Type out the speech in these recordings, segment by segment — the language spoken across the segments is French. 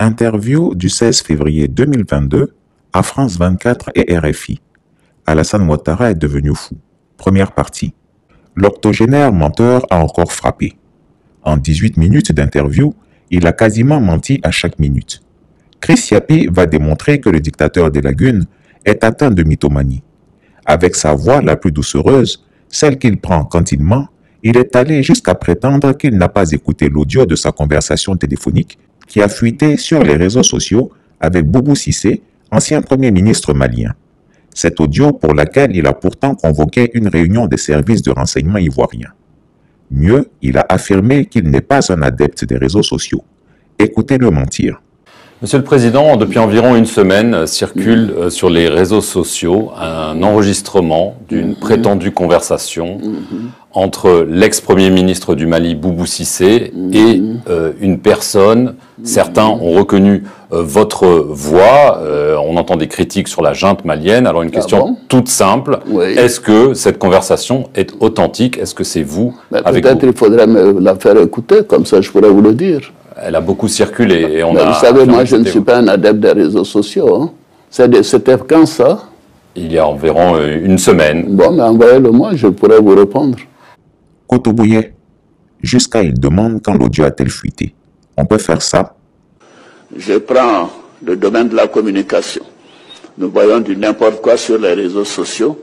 Interview du 16 février 2022 à France 24 et RFI. Alassane Ouattara est devenu fou. Première partie. L'octogénaire menteur a encore frappé. En 18 minutes d'interview, il a quasiment menti à chaque minute. Chris Yapi va démontrer que le dictateur des lagunes est atteint de mythomanie. Avec sa voix la plus doucereuse, celle qu'il prend quand il ment, il est allé jusqu'à prétendre qu'il n'a pas écouté l'audio de sa conversation téléphonique qui a fuité sur les réseaux sociaux avec Boubou Cissé, ancien Premier ministre malien. Cet audio pour laquelle il a pourtant convoqué une réunion des services de renseignement ivoiriens. Mieux, il a affirmé qu'il n'est pas un adepte des réseaux sociaux. Écoutez-le mentir. Monsieur le Président, depuis environ une semaine, circule sur les réseaux sociaux un enregistrement d'une prétendue conversation entre l'ex-premier ministre du Mali, Boubou Cissé, et une personne. Certains ont reconnu votre voix. On entend des critiques sur la junte malienne. Alors une question toute simple. Oui. Est-ce que cette conversation est authentique? Est-ce que c'est vous avec peut-être il faudrait me la faire écouter, comme ça je pourrais vous le dire. Elle a beaucoup circulé et on a... Vous savez, moi je ne suis pas un adepte des réseaux sociaux. Hein. C'était quand ça? Il y a environ une semaine. Bon, mais envoyez-le-moi, je pourrais vous répondre. Kotobouye, jusqu'à il demande quand l'audio a-t-elle fuité. On peut faire ça? Je prends le domaine de la communication. Nous voyons du n'importe quoi sur les réseaux sociaux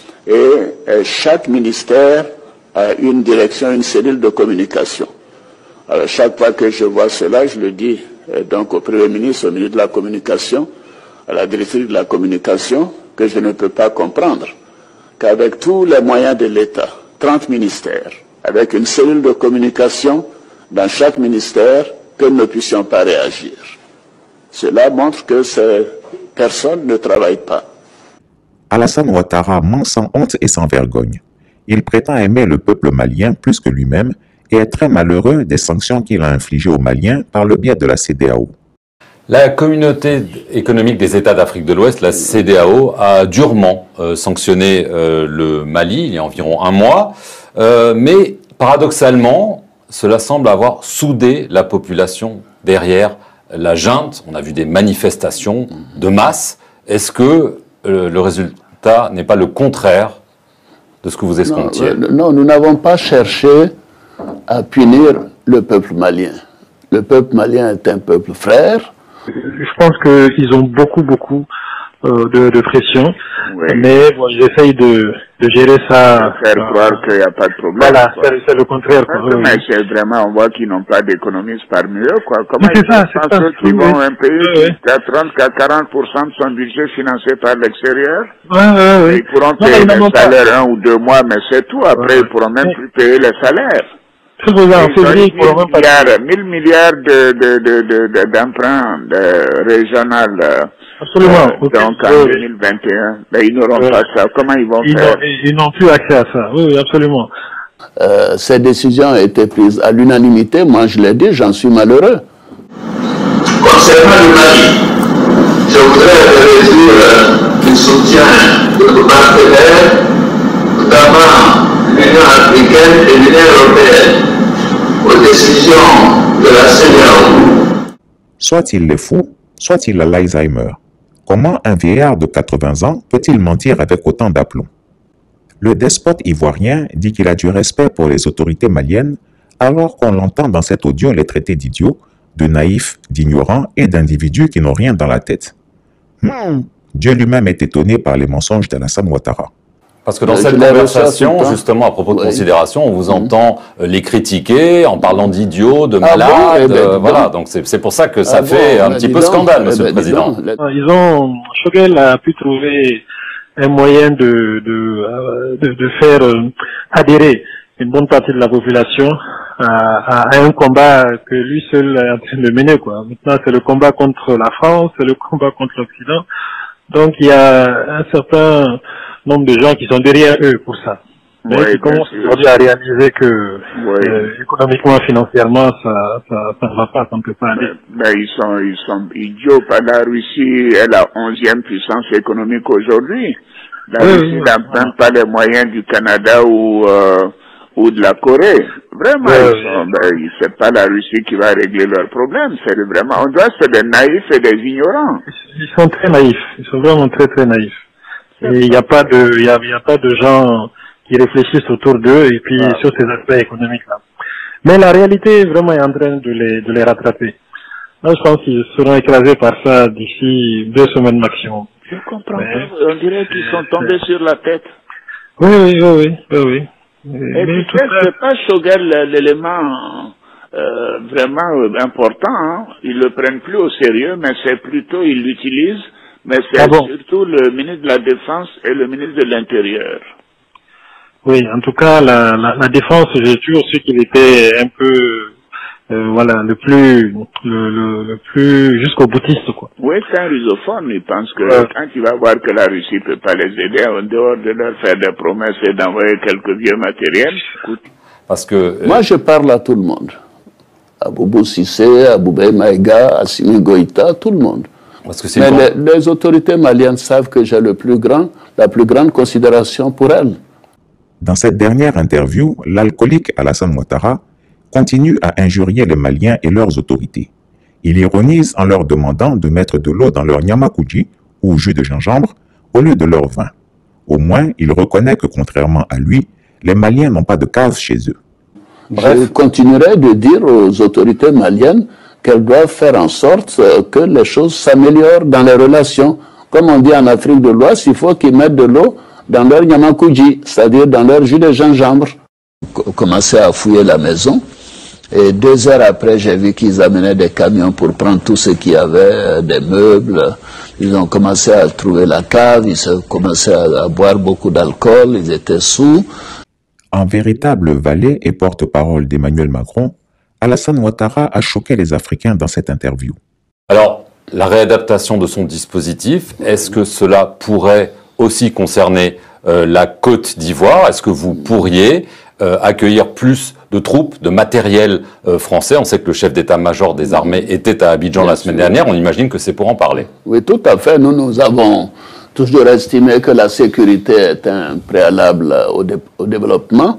et chaque ministère a une direction, une cellule de communication. Alors chaque fois que je vois cela, je le dis donc au Premier ministre, au ministre de la Communication, à la directrice de la Communication, que je ne peux pas comprendre qu'avec tous les moyens de l'État, 30 ministères, avec une cellule de communication dans chaque ministère, que nous ne puissions pas réagir. Cela montre que ces personnes ne travaillent pas. Alassane Ouattara ment sans honte et sans vergogne. Il prétend aimer le peuple malien plus que lui-même et est très malheureux des sanctions qu'il a infligées aux Maliens par le biais de la CEDEAO. La communauté économique des États d'Afrique de l'Ouest, la CEDEAO, a durement sanctionné le Mali il y a environ un mois, mais paradoxalement, cela semble avoir soudé la population derrière la junte. On a vu des manifestations de masse. Est-ce que le résultat n'est pas le contraire de ce que vous escomptiez? Non, nous n'avons pas cherché à punir le peuple malien. Le peuple malien est un peuple frère. Je pense qu'ils ont beaucoup de pression, oui. Mais bon, j'essaye de gérer ça. Faire croire qu'il n'y a pas de problème. Voilà, c'est le contraire. Mais c'est vraiment, on voit qu'ils n'ont pas d'économistes parmi eux, quoi. Comment ils pensent ceux qui vont un pays qui a 30 à 40% de son budget financé par l'extérieur? Oui. Ils pourront payer les salaires 1 ou 2 mois, mais c'est tout. Après, ils pourront même plus payer les salaires. C'est vrai, en février, ils pourront même pas... 1000 milliards d'emprunts régionaux. Absolument. Donc en 2021, mais ils n'auront pas ça. Comment ils vont faire? Ils n'ont plus accès à ça. Oui, absolument. Ces décisions ont été prises à l'unanimité. Moi, je l'ai dit, j'en suis malheureux. Concernant le Mali, je voudrais réduire le soutien de nos partenaires, notamment l'Union africaine et l'Union européenne, aux décisions de la CEDEAO. Soit il est fou, soit il a l'Alzheimer. Comment un vieillard de 80 ans peut-il mentir avec autant d'aplomb? Le despote ivoirien dit qu'il a du respect pour les autorités maliennes, alors qu'on l'entend dans cet audio les traiter d'idiots, de naïfs, d'ignorants et d'individus qui n'ont rien dans la tête. Dieu lui-même est étonné par les mensonges d'Alassane Ouattara. Parce que dans cette conversation, justement, à propos de considération, on vous entend les critiquer en parlant d'idiots, de malades, voilà. Donc c'est pour ça que ça fait un petit peu scandale, Monsieur le Président. Choguel a pu trouver un moyen de faire adhérer une bonne partie de la population à un combat que lui seul est en train de mener, quoi. Maintenant, c'est le combat contre la France, c'est le combat contre l'Occident. Donc il y a un certain nombre de gens qui sont derrière eux pour ça. Mais qui commencent aujourd'hui à réaliser que économiquement, financièrement, ça ne va pas, ça ne peut pas aller. Ils sont idiots. La Russie est la 11e puissance économique aujourd'hui. La Russie n'a même pas les moyens du Canada ou ou de la Corée. Vraiment, c'est pas la Russie qui va régler leurs problèmes. C'est vraiment, on doit être des naïfs et des ignorants. Ils sont très naïfs. Ils sont vraiment très très naïfs. Et il n'y a pas de gens qui réfléchissent autour d'eux et puis sur ces aspects économiques-là. Mais la réalité vraiment est en train de les rattraper. Là, je pense qu'ils seront écrasés par ça d'ici 2 semaines maximum. Je comprends pas. On dirait qu'ils sont tombés sur la tête. Oui. Et puis, c'est pas Shogel l'élément vraiment important. Hein. Ils le prennent plus au sérieux, mais c'est plutôt, ils l'utilisent, mais c'est surtout le ministre de la Défense et le ministre de l'Intérieur. Oui, en tout cas, la Défense, j'ai toujours su qu'il était un peu, le plus jusqu'au boutiste, quoi. Oui, c'est un rusophone. Il pense que quand il va voir que la Russie peut pas les aider, en dehors de leur faire des promesses et d'envoyer quelques vieux matériels, écoute. Parce que moi, je parle à tout le monde. À Boubou Sissé, à Boubé Maïga, à Simi Goïta, tout le monde. Parce que mais les autorités maliennes savent que j'ai la plus grande considération pour elles. Dans cette dernière interview, l'alcoolique Alassane Ouattara continue à injurier les Maliens et leurs autorités. Il ironise en leur demandant de mettre de l'eau dans leur nyamakoudji, ou jus de gingembre, au lieu de leur vin. Au moins, il reconnaît que contrairement à lui, les Maliens n'ont pas de case chez eux. Bref. Je continuerai de dire aux autorités maliennes qu'elles doivent faire en sorte que les choses s'améliorent dans les relations. Comme on dit en Afrique de l'Ouest, il faut qu'ils mettent de l'eau dans leur nyamakoudji, c'est-à-dire dans leur jus de gingembre. Commencé à fouiller la maison. Et 2 heures après, j'ai vu qu'ils amenaient des camions pour prendre tout ce qu'il y avait, des meubles. Ils ont commencé à trouver la cave, ils ont commencé à boire beaucoup d'alcool, ils étaient sous. En véritable valet et porte-parole d'Emmanuel Macron, Alassane Ouattara a choqué les Africains dans cette interview. Alors, la réadaptation de son dispositif, est-ce que cela pourrait aussi concerner la Côte d'Ivoire? Est-ce que vous pourriez accueillir plus de troupes, de matériel français? On sait que le chef d'état-major des armées était à Abidjan la semaine dernière. On imagine que c'est pour en parler. Oui, tout à fait. Nous avons toujours estimé que la sécurité est un préalable au développement.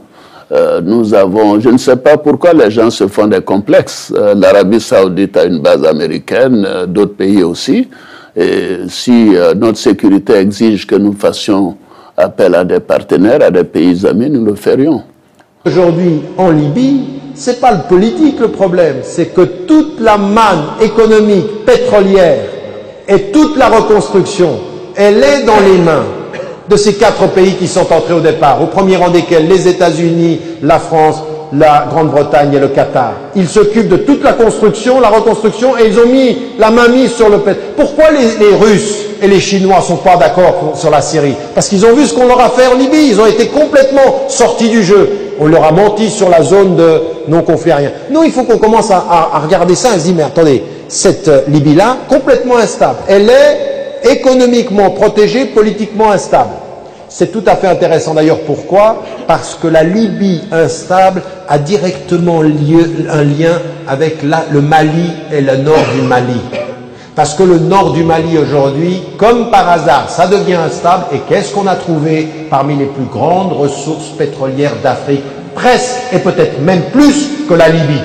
Je ne sais pas pourquoi les gens se font des complexes. L'Arabie Saoudite a une base américaine, d'autres pays aussi. Et si notre sécurité exige que nous fassions appel à des partenaires, à des pays amis, nous le ferions. Aujourd'hui, en Libye, c'est pas le politique le problème, c'est que toute la manne économique, pétrolière et toute la reconstruction, elle est dans les mains de ces 4 pays qui sont entrés au départ, au premier rang desquels les États-Unis, la France, la Grande-Bretagne et le Qatar. Ils s'occupent de toute la construction, la reconstruction, et ils ont mis la main mise sur le pétrole. Pourquoi les Russes et les Chinois sont pas d'accord sur la Syrie? Parce qu'ils ont vu ce qu'on leur a fait en Libye. Ils ont été complètement sortis du jeu. On leur a menti sur la zone de non-conflit aérien. Non, il faut qu'on commence à regarder ça et se dire, mais attendez, cette Libye-là, complètement instable, elle est économiquement protégée, politiquement instable. C'est tout à fait intéressant d'ailleurs. Pourquoi? Parce que la Libye instable a directement un lien avec le Mali et le nord du Mali. Parce que le nord du Mali aujourd'hui, comme par hasard, ça devient instable. Et qu'est-ce qu'on a trouvé parmi les plus grandes ressources pétrolières d'Afrique? Presque, et peut-être même plus que la Libye.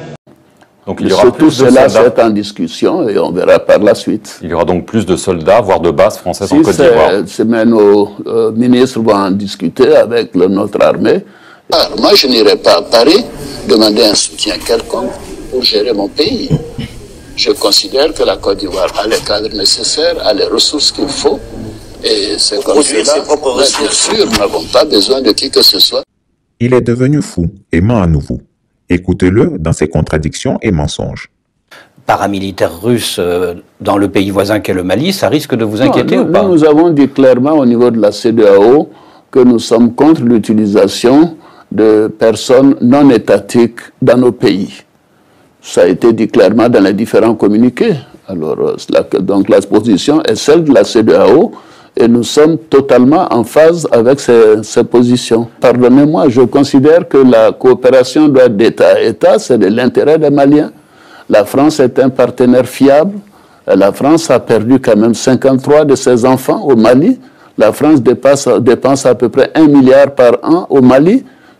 Donc il y aura plus de soldats. Cela, c'est en discussion et on verra par la suite. Il y aura donc plus de soldats, voire de bases françaises en Côte d'Ivoire. Mais nos ministres vont en discuter avec notre armée. Alors, moi, je n'irai pas à Paris demander un soutien quelconque pour gérer mon pays. Je considère que la Côte d'Ivoire a les cadres nécessaires, a les ressources qu'il faut. Et c'est comme cela, bien sûr, nous n'avons pas besoin de qui que ce soit. Il est devenu fou et ment à nouveau. Écoutez-le dans ses contradictions et mensonges. Paramilitaires russes dans le pays voisin qu'est le Mali, ça risque de vous inquiéter ou pas? Nous avons dit clairement au niveau de la CEDEAO que nous sommes contre l'utilisation de personnes non étatiques dans nos pays. Ça a été dit clairement dans les différents communiqués. Alors, donc la position est celle de la CEDEAO et nous sommes totalement en phase avec ces positions. Pardonnez-moi, je considère que la coopération doit être d'État à État, c'est de l'intérêt des Maliens. La France est un partenaire fiable. La France a perdu quand même 53 de ses enfants au Mali. La France dépense à peu près 1 milliard par an au Mali.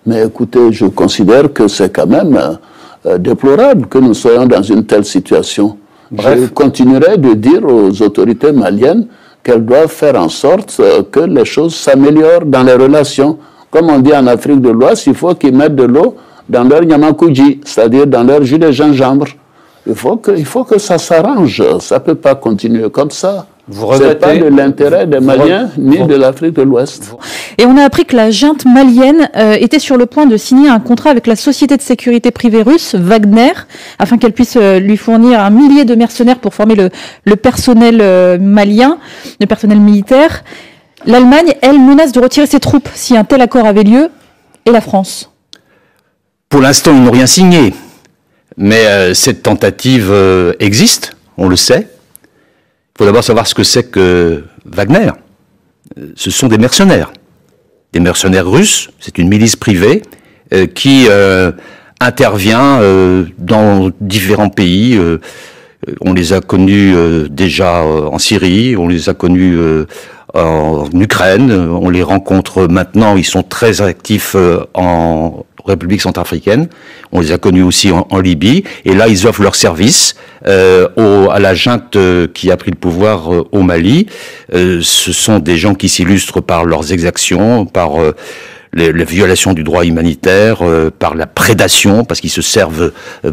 Mais écoutez, je considère que c'est quand même déplorable que nous soyons dans une telle situation. Bref. Je continuerai de dire aux autorités maliennes qu'elles doivent faire en sorte que les choses s'améliorent dans les relations. Comme on dit en Afrique de l'Ouest, il faut qu'ils mettent de l'eau dans leur nyamakuji, c'est-à-dire dans leur jus de gingembre. Il faut que ça s'arrange. Ça ne peut pas continuer comme ça. Ce n'est pas de l'intérêt des Maliens ni de l'Afrique de l'Ouest. Et on a appris que la junte malienne était sur le point de signer un contrat avec la société de sécurité privée russe, Wagner, afin qu'elle puisse lui fournir 1 millier de mercenaires pour former le personnel malien, le personnel militaire. L'Allemagne, elle, menace de retirer ses troupes si un tel accord avait lieu, et la France. Pour l'instant, ils n'ont rien signé. Mais cette tentative existe, on le sait. Il faut d'abord savoir ce que c'est que Wagner. Ce sont des mercenaires russes. C'est une milice privée qui intervient dans différents pays. On les a connus déjà en Syrie, on les a connus en Ukraine, on les rencontre maintenant, ils sont très actifs en République centrafricaine, on les a connus aussi en Libye, et là ils offrent leur service à la junte qui a pris le pouvoir au Mali. Ce sont des gens qui s'illustrent par leurs exactions, par les violations du droit humanitaire, par la prédation, parce qu'ils se servent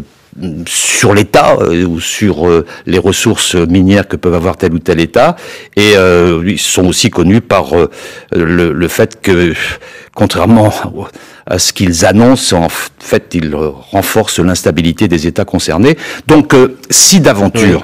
sur l'État ou sur les ressources minières que peuvent avoir tel ou tel État, et ils sont aussi connus par le fait que, contrairement à ce qu'ils annoncent, en fait, ils renforcent l'instabilité des États concernés. Donc, si d'aventure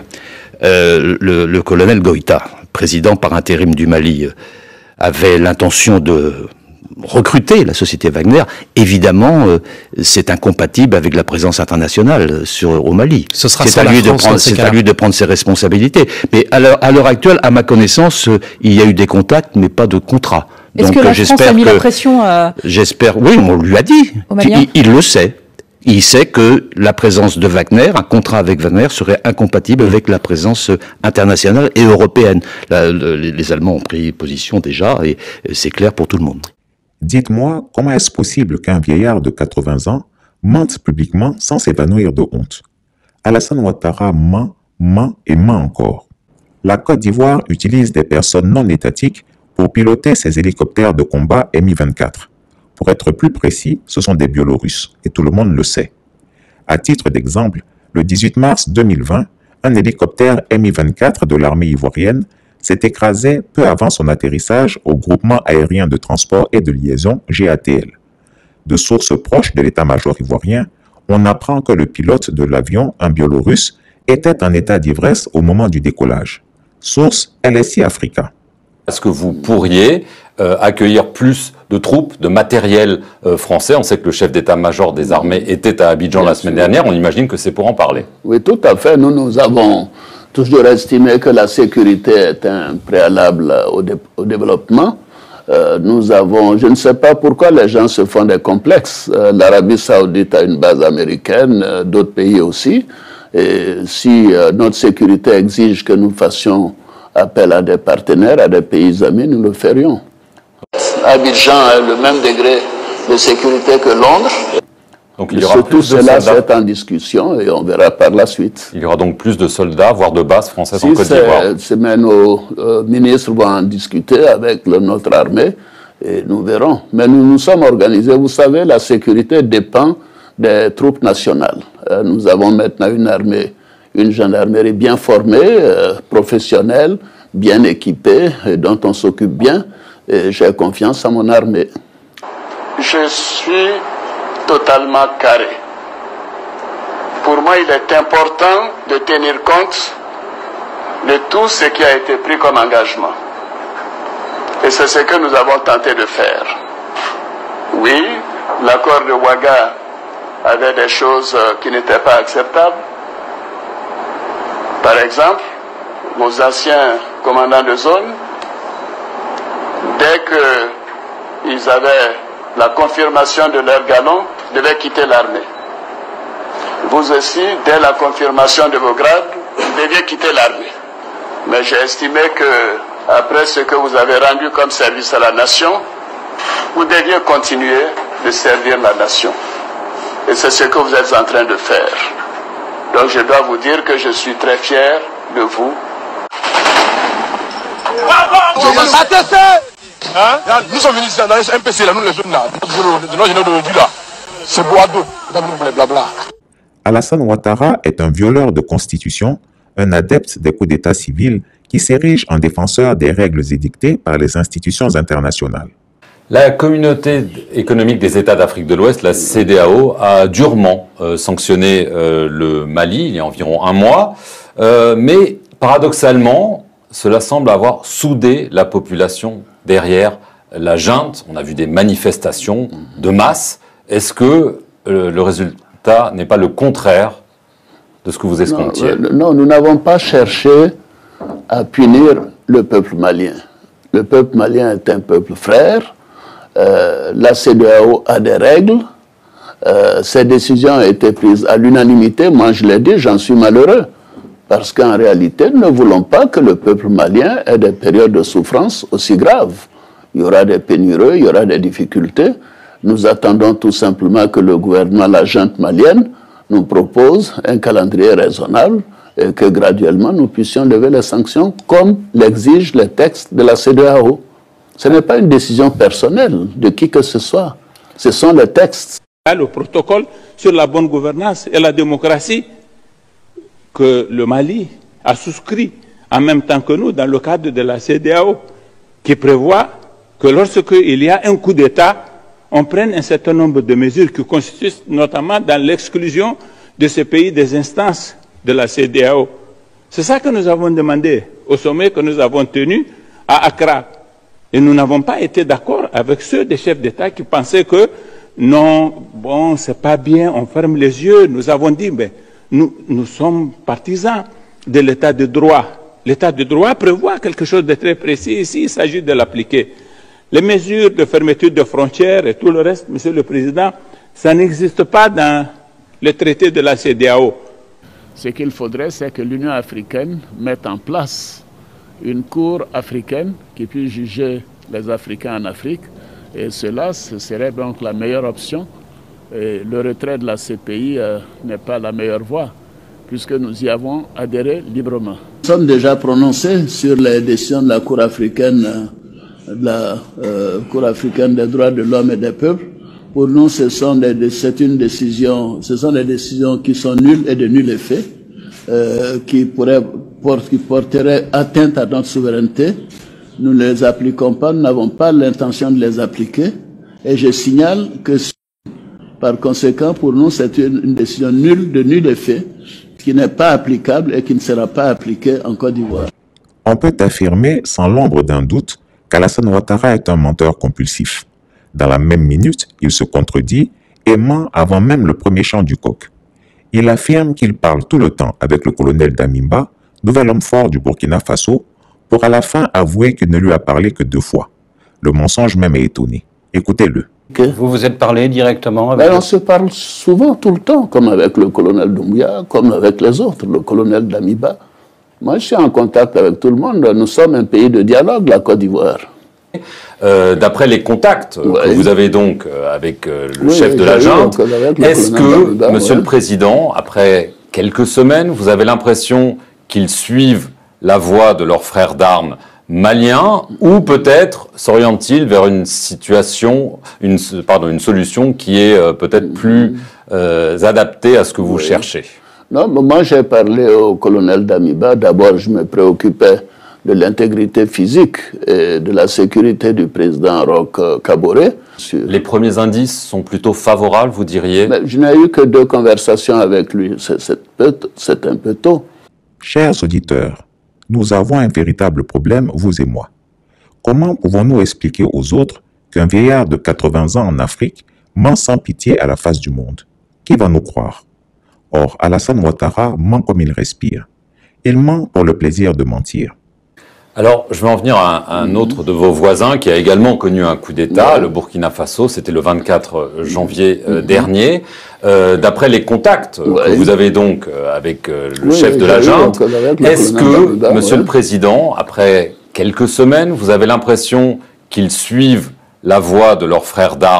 le colonel Goïta, président par intérim du Mali, avait l'intention de recruter la société Wagner, évidemment, c'est incompatible avec la présence internationale au Mali. Ce sera c'est à lui de prendre ses responsabilités. Mais à l'heure actuelle, à ma connaissance, il y a eu des contacts, mais pas de contrat. Est-ce que la France a mis la pression J'espère, oui, on lui a dit. Il le sait. Il sait que la présence de Wagner, un contrat avec Wagner, serait incompatible avec la présence internationale et européenne. Les Allemands ont pris position déjà, et c'est clair pour tout le monde. Dites-moi, comment est-ce possible qu'un vieillard de 80 ans mente publiquement sans s'évanouir de honte? Alassane Ouattara ment et ment encore. La Côte d'Ivoire utilise des personnes non étatiques pour piloter ses hélicoptères de combat Mi-24. Pour être plus précis, ce sont des Biélorusses, et tout le monde le sait. À titre d'exemple, le 18 mars 2020, un hélicoptère Mi-24 de l'armée ivoirienne s'est écrasé peu avant son atterrissage au groupement aérien de transport et de liaison GATL. De sources proches de l'état-major ivoirien, on apprend que le pilote de l'avion, un Biélorusse, était en état d'ivresse au moment du décollage. Source LSI Africa. Est-ce que vous pourriez accueillir plus de troupes, de matériel français? On sait que le chef d'état-major des armées était à Abidjan la semaine dernière. On imagine que c'est pour en parler. Oui, tout à fait. Nous avons toujours estimé que la sécurité est un préalable au développement. Je ne sais pas pourquoi les gens se font des complexes. L'Arabie Saoudite a une base américaine, d'autres pays aussi. Et si notre sécurité exige que nous fassions appel à des partenaires, à des pays amis, nous le ferions. Abidjan a le même degré de sécurité que Londres. Donc il y aura tout cela c'est en discussion et on verra par la suite. Il y aura donc plus de soldats, voire de bases françaises en Côte d'Ivoire. Nos ministres vont en discuter avec notre armée et nous verrons. Mais nous nous sommes organisés. Vous savez, la sécurité dépend des troupes nationales. Nous avons maintenant une gendarmerie bien formée, professionnelle, bien équipée, et dont on s'occupe bien. Et j'ai confiance en mon armée. Je suis totalement carré. Pour moi, il est important de tenir compte de tout ce qui a été pris comme engagement. Et c'est ce que nous avons tenté de faire. Oui, l'accord de Ouaga avait des choses qui n'étaient pas acceptables. Par exemple, nos anciens commandants de zone, dès qu'ils avaient la confirmation de leur galon, devaient quitter l'armée. Vous aussi, dès la confirmation de vos grades, vous deviez quitter l'armée. Mais j'ai estimé que, après ce que vous avez rendu comme service à la nation, vous deviez continuer de servir la nation. Et c'est ce que vous êtes en train de faire. Donc je dois vous dire que je suis très fier de vous. Nous sommes venus dans le MPC, là, nous les jeunes là, c'est Boado, blabla. Alassane Ouattara est un violeur de constitution, un adepte des coups d'état civils qui s'érige en défenseur des règles édictées par les institutions internationales. La communauté économique des États d'Afrique de l'Ouest, la CEDEAO, a durement sanctionné le Mali il y a environ un mois, mais paradoxalement, cela semble avoir soudé la population derrière la junte. On a vu des manifestations de masse. Est-ce que le résultat n'est pas le contraire de ce que vous escomptiez? Non, nous n'avons pas cherché à punir le peuple malien. Le peuple malien est un peuple frère. La CEDEAO a des règles. Ces décisions ont été prises à l'unanimité. Moi, je l'ai dit, j'en suis malheureux. Parce qu'en réalité, nous ne voulons pas que le peuple malien ait des périodes de souffrance aussi graves. Il y aura des pénuries, il y aura des difficultés. Nous attendons tout simplement que le gouvernement, la junte malienne, nous propose un calendrier raisonnable et que graduellement nous puissions lever les sanctions comme l'exigent les textes de la CEDEAO. Ce n'est pas une décision personnelle de qui que ce soit. Ce sont les textes. Le protocole sur la bonne gouvernance et la démocratie que le Mali a souscrit en même temps que nous dans le cadre de la CEDEAO, qui prévoit que lorsqu'il y a un coup d'État, on prenne un certain nombre de mesures qui consistent notamment dans l'exclusion de ces pays des instances de la CEDEAO. C'est ça que nous avons demandé au sommet que nous avons tenu à Accra. Et nous n'avons pas été d'accord avec ceux des chefs d'État qui pensaient que non, bon, c'est pas bien, on ferme les yeux. Nous avons dit, mais nous sommes partisans de l'état de droit. L'état de droit prévoit quelque chose de très précis ici, il s'agit de l'appliquer. Les mesures de fermeture de frontières et tout le reste, Monsieur le Président, ça n'existe pas dans le traité de la CEDEAO. Ce qu'il faudrait, c'est que l'Union africaine mette en place une cour africaine qui puisse juger les Africains en Afrique. Et cela, ce serait donc la meilleure option. Et le retrait de la CPI n'est pas la meilleure voie, puisque nous y avons adhéré librement. Nous sommes déjà prononcés sur les décisions de la Cour africaine, des droits de l'homme et des peuples. Pour nous, ce sont des décisions qui sont nulles et de nul effet, qui porteraient atteinte à notre souveraineté. Nous ne les appliquons pas, nous n'avons pas l'intention de les appliquer. Et je signale que, par conséquent, pour nous, c'est une décision nulle, de nul effet, qui n'est pas applicable et qui ne sera pas appliquée en Côte d'Ivoire. On peut affirmer, sans l'ombre d'un doute, qu'Alassane Ouattara est un menteur compulsif. Dans la même minute, il se contredit et ment avant même le premier chant du coq. Il affirme qu'il parle tout le temps avec le colonel Damimba, nouvel homme fort du Burkina Faso, pour à la fin avouer qu'il ne lui a parlé que 2 fois. Le mensonge même est étonné. Écoutez-le. Vous vous êtes parlé directement avec... On se parle souvent, tout le temps, comme avec le colonel Doumbouya, comme avec les autres, le colonel Damiba. Moi, je suis en contact avec tout le monde. Nous sommes un pays de dialogue, la Côte d'Ivoire. D'après les contacts que vous avez donc avec le chef de la junte, est-ce que, Monsieur le Président, après quelques semaines, vous avez l'impression qu'ils suivent la voie de leurs frères d'armes maliens, ou peut-être s'orientent-ils vers une situation, une solution qui est peut-être plus adaptée à ce que vous cherchez? Non, moi j'ai parlé au colonel Damiba. D'abord, je me préoccupais de l'intégrité physique et de la sécurité du président Roch Kaboré. Les premiers indices sont plutôt favorables, vous diriez? Mais je n'ai eu que 2 conversations avec lui. C'est un peu tôt. Chers auditeurs, nous avons un véritable problème, vous et moi. Comment pouvons-nous expliquer aux autres qu'un vieillard de 80 ans en Afrique ment sans pitié à la face du monde? Qui va nous croire? Or, Alassane Ouattara ment comme il respire. Il ment pour le plaisir de mentir. Alors, je vais en venir à un autre de vos voisins qui a également connu un coup d'État, le Burkina Faso. C'était le 24 janvier dernier. D'après les contacts que vous avez donc avec le chef de la junte, est-ce que, Monsieur le Président, après quelques semaines, vous avez l'impression qu'ils suivent la voie de leurs frères d'armes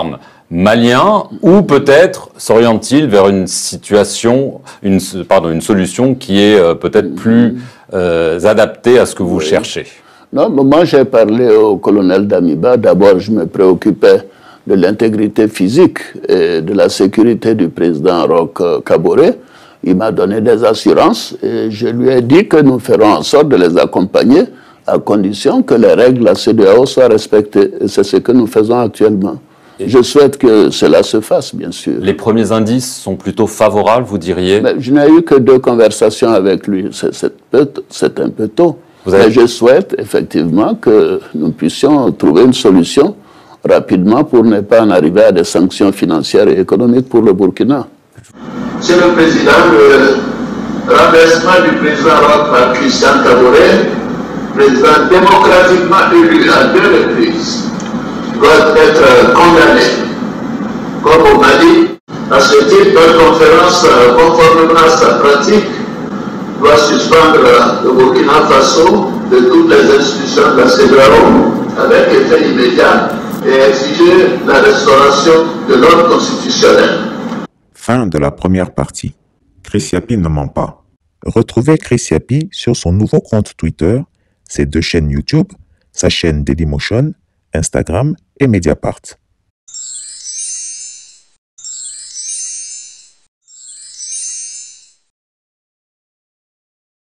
malien, ou peut-être s'oriente-t-il vers une situation, une solution qui est peut-être plus adaptée à ce que vous cherchez? Non, moi j'ai parlé au colonel Damiba. D'abord, je me préoccupais de l'intégrité physique et de la sécurité du président Roch Kaboré. Il m'a donné des assurances et je lui ai dit que nous ferons en sorte de les accompagner à condition que les règles de la CEDEAO soient respectées. Et c'est ce que nous faisons actuellement. Et je souhaite que cela se fasse, bien sûr. Les premiers indices sont plutôt favorables, vous diriez? Mais je n'ai eu que 2 conversations avec lui. C'est un peu tôt. Mais je souhaite effectivement que nous puissions trouver une solution rapidement pour ne pas en arriver à des sanctions financières et économiques pour le Burkina. Monsieur le Président, le renversement du président Roch par Christian Kaboré, président démocratiquement élu à 2 reprises, doit être condamné. Comme on m'a dit, à ce type de conférence, conformément à sa pratique, doit suspendre le Burkina Faso de toutes les institutions de la CEDEAO avec effet immédiat et exiger la restauration de l'ordre constitutionnel. Fin de la première partie. Chris Yapi ne ment pas. Retrouvez Chris Yapi sur son nouveau compte Twitter, ses 2 chaînes YouTube, sa chaîne Dailymotion, Instagram et Mediapart.